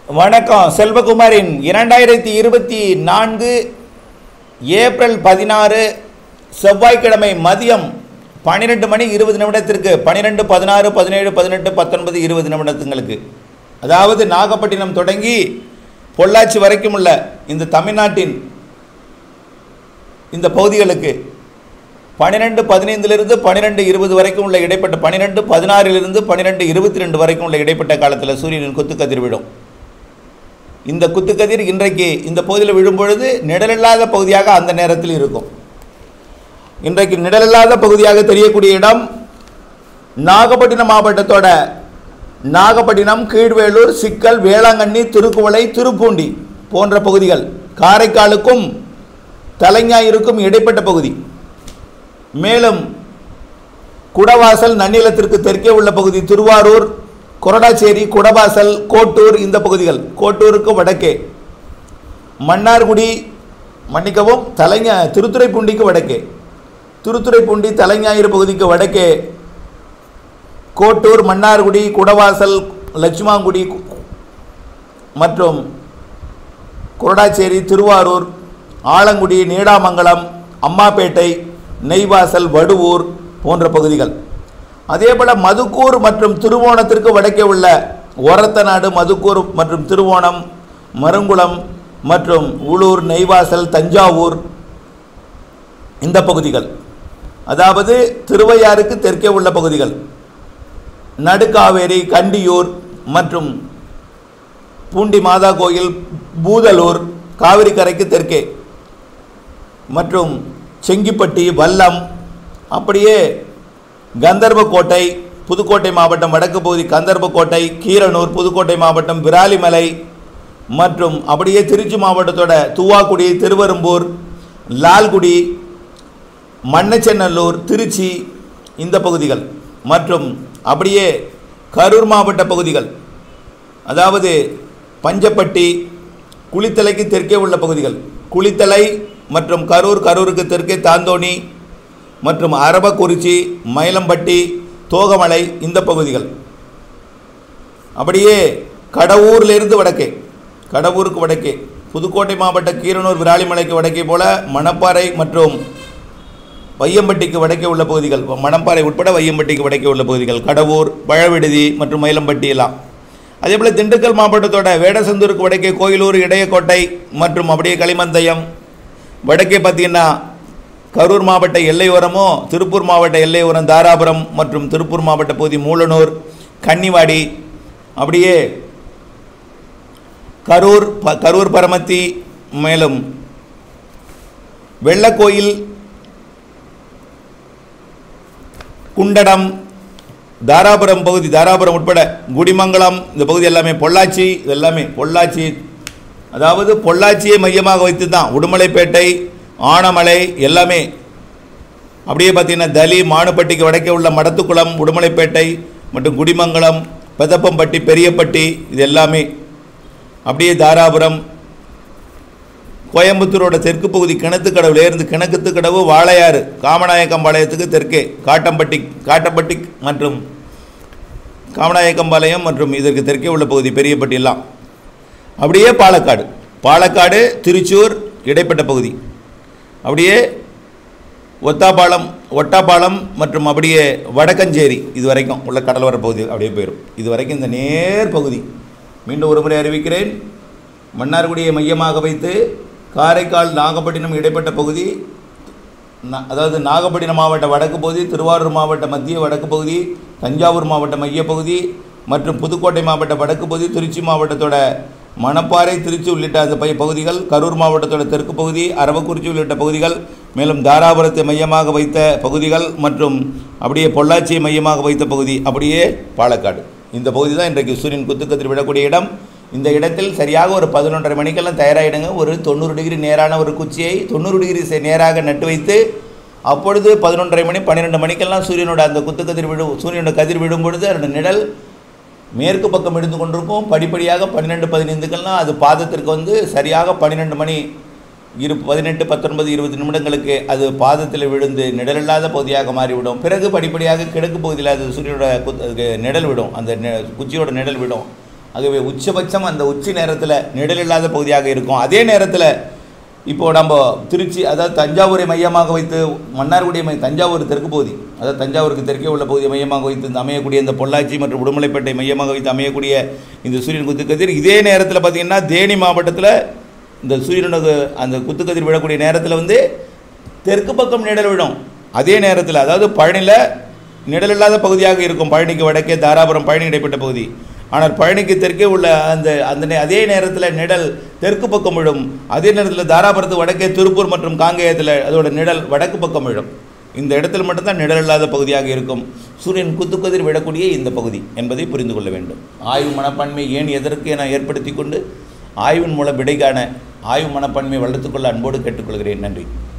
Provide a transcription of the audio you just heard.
வணக்கம். செல்வகுமாரின் 2024 ஏப்ரல் 16 செவ்வாய்க்கிழமை மதியம் 12 மணி 20 நிமிடத்திற்கு 12, 16, 17, 18, 19, 20 நிமிடத்துங்களுக்கு, அதாவது நாகப்பட்டினம் தொடங்கி பொள்ளாச்சி வரைக்கும் உள்ள இந்த தமிழ்நாட்டின் இந்த பகுதிகளுக்கு 12:15 12:20 வரைக்கும் உள்ள இடைப்பட்ட 12:16 12:22 வரைக்கும் உள்ள இடைப்பட்ட காலத்தில் சூரியனின் குத்துக்கதிர் விடும். இந்த குத்துக்கதிர் இன்றைக்கு இந்த பகுதியில் விழும்பொழுது நிழலில்லாத பகுதியாக அந்த நேரத்தில் இருக்கும். இன்றைக்கு நிழலில்லாத பகுதியாக தெரியக்கூடிய இடம் நாகப்பட்டினம் மாவட்டத்தோட நாகப்பட்டினம், கீழ்வேளூர், சிக்கல், வேளாங்கண்ணி, திருக்குவளை, திருப்பூண்டி போன்ற பகுதிகள், காரைக்காலுக்கும் தலைஞாயிற்கும் இடைப்பட்ட பகுதி. மேலும் குடவாசல், நன்னிலத்திற்கு தெற்கே உள்ள பகுதி திருவாரூர், கொரடாச்சேரி, குடவாசல், கோட்டூர் இந்த பகுதிகள், கோட்டூருக்கு வடக்கே மன்னார்குடி, மன்னிக்கவும் திருத்துறைப்பூண்டிக்கு வடக்கே, திருத்துறைப்பூண்டி தலைஞாயிறு பகுதிக்கு வடக்கே கோட்டூர், மன்னார்குடி, குடவாசல், லட்சுமாங்குடி மற்றும் கொரடாச்சேரி, திருவாரூர், ஆலங்குடி, நீடாமங்கலம், அம்மாப்பேட்டை, நெய்வாசல், வடுவூர் போன்ற பகுதிகள். அதேபோல் மதுக்கூர் மற்றும் திருவோணத்திற்கு வடக்கே உள்ள ஒரத்தநாடு, மதுக்கூர் மற்றும் திருவோணம், மருங்குளம் மற்றும் உளூர், நெய்வாசல், தஞ்சாவூர் இந்த பகுதிகள், அதாவது திருவையாறுக்கு தெற்கே உள்ள பகுதிகள், நடுக்காவேரி, கண்டியூர் மற்றும் பூண்டி மாதா கோயில், பூதலூர், காவிரி கரைக்கு தெற்கே மற்றும் செங்கிப்பட்டி, வல்லம், அப்படியே கந்தர்போட்டை, புதுக்கோட்டை மாவட்டம் வடக்கு பகுதி கந்தர்போட்டை, கீரனூர், புதுக்கோட்டை மாவட்டம் விராலிமலை மற்றும் அப்படியே திருச்சி மாவட்டத்தோட தூவாக்குடி, திருவெரும்பூர், லால்குடி, மண்ணச்சநல்லூர், திருச்சி இந்த பகுதிகள் மற்றும் அப்படியே கரூர் மாவட்ட பகுதிகள், அதாவது பஞ்சப்பட்டி, குளித்தலைக்கு தெற்கே உள்ள பகுதிகள், குளித்தலை மற்றும் கரூர், கரூருக்கு தெற்கே தாந்தோணி மற்றும் அரவக்குறிச்சி, மயிலம்பட்டி, தோகமலை இந்த பகுதிகள், அப்படியே கடவூரிலிருந்து வடக்கே, கடவூருக்கு வடக்கே புதுக்கோட்டை மாவட்ட கீரனூர், விராலிமலைக்கு வடக்கே போல மணப்பாறை மற்றும் வையம்பட்டிக்கு வடக்கே உள்ள பகுதிகள், மணப்பாறை உட்பட வையம்பட்டிக்கு வடக்கே உள்ள பகுதிகள், கடவூர், பழவிடுதி மற்றும் மயிலம்பட்டி எல்லாம். அதேபோல் திண்டுக்கல் மாவட்டத்தோட வேடசந்தூருக்கு வடக்கே கோயிலூர், இடையக்கோட்டை மற்றும் அப்படியே களிமந்தயம், வடக்கே பார்த்தீங்கன்னா கரூர் மாவட்ட எல்லையோரமோ, திருப்பூர் மாவட்ட எல்லையோரம் தாராபுரம் மற்றும் திருப்பூர் மாவட்ட பகுதி மூலனூர், கன்னிவாடி, அப்படியே கரூர் பரமத்தி, மேலும் வெள்ளக்கோயில், குண்டடம், தாராபுரம் பகுதி, தாராபுரம் உட்பட குடிமங்கலம் இந்த பகுதி எல்லாமே பொள்ளாச்சி, இதெல்லாமே பொள்ளாச்சி, அதாவது பொள்ளாச்சியை மையமாக வைத்து தான் உடுமலைப்பேட்டை, ஆனமலை எல்லாமே. அப்படியே பார்த்தீங்கன்னா தலி, மானுப்பட்டிக்கு வடக்கே உள்ள மடத்துக்குளம், உடுமலைப்பேட்டை மற்றும் குடிமங்கலம், பெதப்பம்பட்டி, பெரியப்பட்டி இது எல்லாமே. அப்படியே தாராபுரம், கோயம்புத்தூரோட தெற்கு பகுதி கிணத்துக்கடவுலேருந்து கிணத்துக்கடவு, வாளையாறு, காமநாயக்கம்பாளையத்துக்கு தெற்கே காட்டம்பட்டி மற்றும் காமநாயக்கம்பாளையம் மற்றும் இதற்கு தெற்கே உள்ள பகுதி பெரியப்பட்டி எல்லாம். அப்படியே பாலக்காடு, திருச்சூர் இடைப்பட்ட பகுதி, அப்படியே ஒட்டாப்பாலம் மற்றும் அப்படியே வடக்கஞ்சேரி இது வரைக்கும் உள்ள கடலோர பகுதி அப்படியே போயிடும். இது வரைக்கும் இந்த நேர் பகுதி. மீண்டும் ஒரு முறை அறிவிக்கிறேன், மன்னார்குடியை மையமாக வைத்து காரைக்கால், நாகப்பட்டினம் இடைப்பட்ட பகுதி, அதாவது நாகப்பட்டினம் மாவட்ட வடக்கு பகுதி, திருவாரூர் மாவட்ட மத்திய வடக்கு பகுதி, தஞ்சாவூர் மாவட்ட மைய பகுதி மற்றும் புதுக்கோட்டை மாவட்ட வடக்கு பகுதி, திருச்சி மாவட்டத்தோட மணப்பாறை, திருச்சி உள்ளிட்ட அந்த பகுதிகள், கரூர் மாவட்டத்தோட தெற்கு பகுதி, அரவக்குறிச்சி உள்ளிட்ட பகுதிகள், மேலும் தாராபுரத்தை மையமாக வைத்த பகுதிகள் மற்றும் அப்படியே பொள்ளாச்சியை மையமாக வைத்த பகுதி, அப்படியே பாலக்காடு இந்த பகுதி தான் இன்றைக்கு சூரியன் குத்துக்கதிர் விடக்கூடிய இடம். இந்த இடத்தில் சரியாக ஒரு 11:30 மணிக்கெல்லாம் தயாராகிடுங்க. ஒரு 90 டிகிரி நேரான ஒரு குச்சியை 90 டிகிரி நேராக நட்டு வைத்து அப்பொழுது 11:30 மணி 12 மணிக்கெல்லாம் சூரியனோட அந்த குத்துக்கதிர் சூரியனோட கதிர் விடும் பொழுது அதோட நிழல் மேற்கு பக்கம் இருந்து கொண்டிருக்கும். படிப்படியாக 12:15க்கெல்லாம் அது பாதத்திற்கு வந்து சரியாக 12 மணி 18, 19, 20 நிமிடங்களுக்கு அது பாதத்தில் விழுந்து நிழலில்லாத பகுதியாக மாறிவிடும். பிறகு படிப்படியாக கிழக்கு பகுதியில் அது சூரியனோட நிழல் விடும், அந்த குச்சியோட நிழல் விடும். ஆகவே உச்சபட்சம் அந்த உச்சி நேரத்தில் நிழல் இல்லாத பகுதியாக இருக்கும். அதே நேரத்தில் இப்போது நம்ம திருச்சி, அதாவது தஞ்சாவூரை மையமாக வைத்து மன்னார்குடியை தஞ்சாவூர் தெற்கு பகுதி, அதாவது தஞ்சாவூருக்கு தெற்கே உள்ள பகுதியை மையமாக வைத்து இந்த அமையக்கூடிய இந்த பொள்ளாச்சி மற்றும் உடுமலைப்பேட்டை மையமாக வைத்து அமையக்கூடிய இந்த சூரியன் குத்துக்கதிர், இதே நேரத்தில் பார்த்திங்கன்னா தேனி மாவட்டத்தில் இந்த சூரியனுக்கு அந்த குத்துக்கதிர் விழக்கூடிய நேரத்தில் வந்து தெற்கு பக்கம் நிழல் விழும். அதே நேரத்தில் அதாவது பழனியில் நிழல் இல்லாத பகுதியாக இருக்கும். பழனிக்கு வடக்கே தாராபுரம் பழனி இடைப்பட்ட பகுதி. ஆனால் பழனிக்கு தெற்கே உள்ள அதே நேரத்தில் நிழல் தெற்கு பக்கம் விழும். அதே நேரத்தில் தாராபுரத்து வடக்கே திருப்பூர் மற்றும் காங்கேயத்தில் அதோட நிழல் வடக்கு பக்கம் விழும். இந்த இடத்துல மட்டும்தான் நிழல் இல்லாத பகுதியாக இருக்கும் சூரியன் குத்துக்கதிர் விடக்கூடிய இந்த பகுதி என்பதை புரிந்து கொள்ள வேண்டும். ஆய்வு மனப்பான்மை ஏன் எதற்கு என ஏற்படுத்தி கொண்டு ஆய்வின் மூலம் விடை காண ஆய்வு மனப்பான்மையை வளர்த்துக்கொள்ள அன்போடு கேட்டுக்கொள்கிறேன். நன்றி.